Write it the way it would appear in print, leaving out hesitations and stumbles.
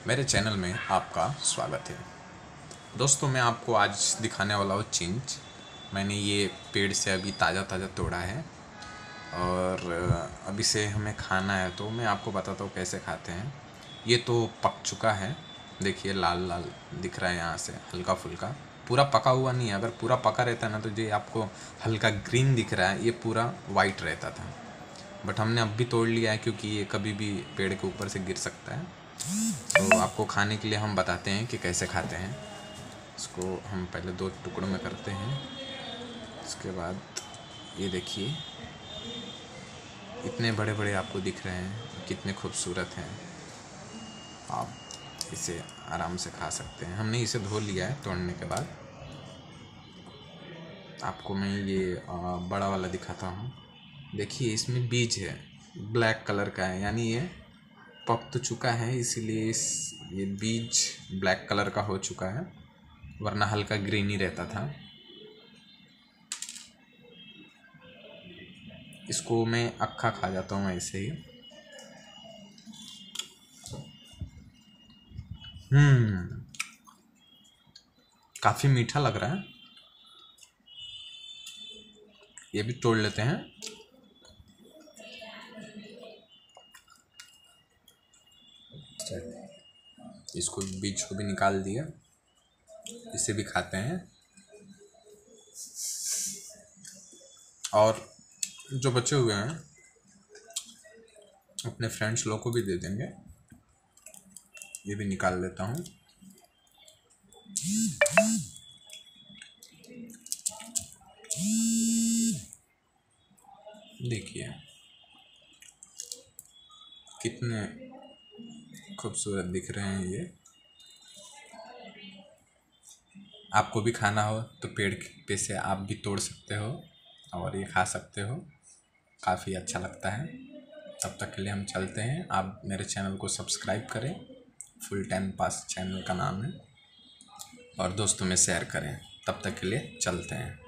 मेरे चैनल में आपका स्वागत है। दोस्तों, मैं आपको आज दिखाने वाला हूँ चिंच। मैंने ये पेड़ से अभी ताज़ा तोड़ा है और अभी से हमें खाना है, तो मैं आपको बताता हूँ कैसे खाते हैं। ये तो पक चुका है, देखिए लाल लाल दिख रहा है यहाँ से, हल्का फुल्का। पूरा पका हुआ नहीं है, अगर पूरा पका रहता ना तो ये आपको हल्का ग्रीन दिख रहा है, ये पूरा वाइट रहता था। बट हमने अब भी तोड़ लिया है क्योंकि ये कभी भी पेड़ के ऊपर से गिर सकता है। तो आपको खाने के लिए हम बताते हैं कि कैसे खाते हैं। इसको हम पहले 2 टुकड़ों में करते हैं। इसके बाद ये देखिए, इतने बड़े बड़े आपको दिख रहे हैं, कितने खूबसूरत हैं। आप इसे आराम से खा सकते हैं। हमने इसे धो लिया है तोड़ने के बाद। आपको मैं ये बड़ा वाला दिखाता हूँ। देखिए, इसमें बीज है, ब्लैक कलर का है, यानी ये पक तो चुका है, इसीलिए ये बीज ब्लैक कलर का हो चुका है, वरना हल्का ग्रीन ही रहता था। इसको मैं अक्खा खा जाता हूँ ऐसे ही। काफ़ी मीठा लग रहा है। ये भी तोड़ लेते हैं। इसको बीज को भी निकाल दिया, इसे भी खाते हैं और जो बचे हुए हैं अपने फ्रेंड्स लोग को भी दे देंगे। ये भी निकाल लेता हूँ। देखिए कितने खूबसूरत दिख रहे हैं ये। आपको भी खाना हो तो पेड़ पे से आप भी तोड़ सकते हो और ये खा सकते हो, काफ़ी अच्छा लगता है। तब तक के लिए हम चलते हैं। आप मेरे चैनल को सब्सक्राइब करें, फुल टाइम पास चैनल का नाम है, और दोस्तों में शेयर करें। तब तक के लिए चलते हैं।